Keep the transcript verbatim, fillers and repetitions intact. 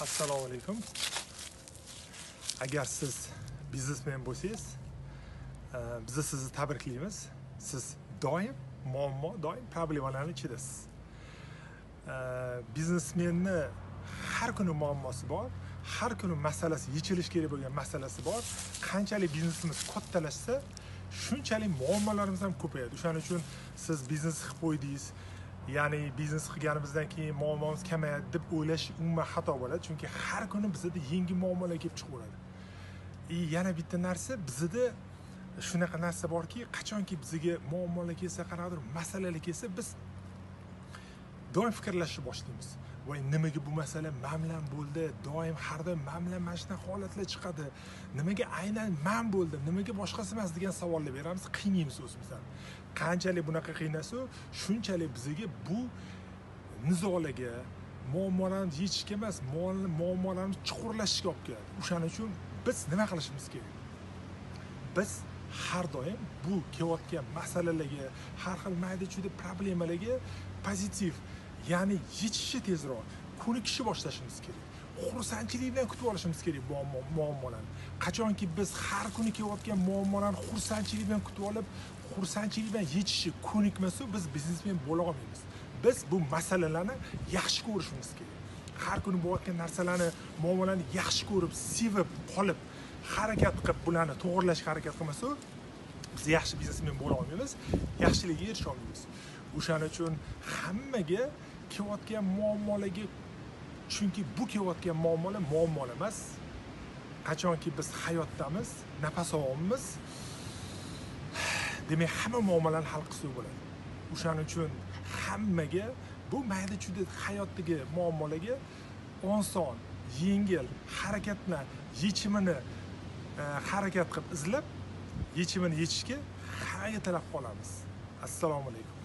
Assalomu alaykum. Agar siz biznesmen bo'lsangiz, biz sizni tabriklaymiz. Siz doim muammo, doim problemalarni ichidasiz. Biznesmenni har kuni muammosi bor, har kuni masalasi yechilish kerak bo'lgan masalasi bor. Qanchalik biznesimiz kattalashsa, shunchalik muammolarimiz ham ko'payadi. O'shaning uchun siz biznes qilib qo'ydingiz, ya'ni biznes qilganimizdan keyin muammomiz kamayadi deb o'ylash umuman xato bo'ladi, chunki har kuni bizda yangi muammolar kelib chiqaveradi. E yana bitta narsa, bizda shunaqa narsa borki, qachonki bizga muammolar kelsa, qanaqadir masalalar kelsa, biz doim fikrlashni boshlaymiz. Voy, nimaga bu masala men bilan bo'ldi? Doim har doim men bilan mana shunday holatlar chiqadi. Nimaga aynan men bo'ldim? Nimaga boshqasi emas degan savollar beramiz, qiynaymiz o'zimizni. Qanchalik bunaqa qiynasa, shunchalik bizga bu nizolarga, muammolarni yechishga emas, muammolarni chuqurlashishga olib keladi. O'shaning uchun biz nima qilishimiz kerak? Biz har doim bu kelayotgan masalalarga, har xil mayda-chuyda problemalarga pozitiv, ya'ni yechishni tezroq, ko'nikishni boshlashimiz kerak. Xursandchilik bilan kutib olishimiz kerak bu muammolarni. Qachonki biz har kuni kelayotgan muammolarni xursandchilik bilan kutib olib, xursandchilik bilan yechishni ko'nikmasa, biz biznesmen bo'la olmaymiz. Biz bu masalalarni yaxshi ko'rishimiz kerak. Har kuni bo'layotgan narsalarni, muammolarni yaxshi ko'rib, sevib qolib, harakat qilib bularni to'g'rilashga harakat qilmasa, biz yaxshi biznesmen bo'la olmaymiz, yaxshilikka erisha olmaymiz. O'shaning uchun hammaga kelayotgan muammolarga, chunki bu kelayotgan muammolar muammolar emas. Qachonki biz hayotdamiz, nafas olamiz, demak hamma muammolarni hal qilsak bo'ladi. O'shaning uchun hammaga bu mayda-chuyda hayotdagi muammolarga oson, yengil harakat bilan yechimini harakat qilib izlab, yechimini yechishga harakat qilib qolamiz. Assalomu alaykum.